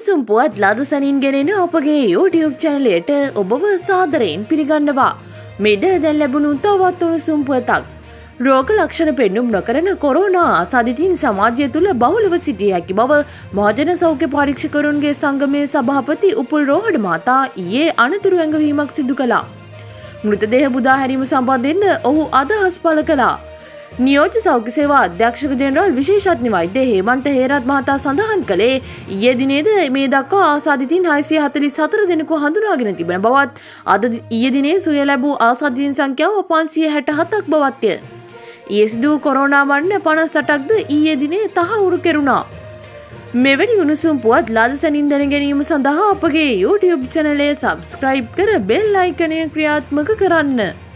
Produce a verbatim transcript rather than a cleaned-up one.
උණුසුම් පුවත් ලද සැනින් ගෙනෙන අපගේ YouTube channel එකට ඔබව සාදරයෙන් පිළිගන්නවා. මෙද දැන් ලැබුණු තවත් උණුසුම් පුවතක්. රෝග ලක්ෂණ පෙන්නුම් නොකරන කොරෝනා ආසාදිතින් සමාජය තුළ බහුලව සිටිය හැකි බව මහජන සෞඛ්‍ය පරීක්ෂකවරුන්ගේ සංගමයේ සභාපති උපුල් රෝහණ මහතා ඊයේ අනතුරු ඇඟවීමක් සිදු කළා. මෘතදේහ බුදා හැරීම සම්බන්ධයෙන් ඔහු අදහස් පළ කළා. නියෝජ්‍ය සෞඛ්‍ය සේවා අධ්‍යක්ෂක ජෙනරාල් විශේෂඥ වෛද්‍ය හේමන්ත හේරත් මහතා සඳහන් කළේ ඊයේ දිනේද මේ දක්වා ආසාදිතින් හයසිය හතළිස් හතර දෙනෙකු හඳුනාගෙන තිබෙන බවත් අද ඊයේ දිනේ සුවය ලැබූ ආසාදිතින් සංඛ්‍යාව පන්සිය හැට හතක් බවත්ය. ඊයේ සිදු කොරෝනා මරණ පනස් අටක්ද ඊයේ දිනේ තහවුරු කෙරුණා. මෙවැනි උණුසුම් පුවත් ලද සැනින් දැන ගැනීම සඳහා අපගේ YouTube channel එක subscribe කර bell icon එක ක්‍රියාත්මක කරන්න.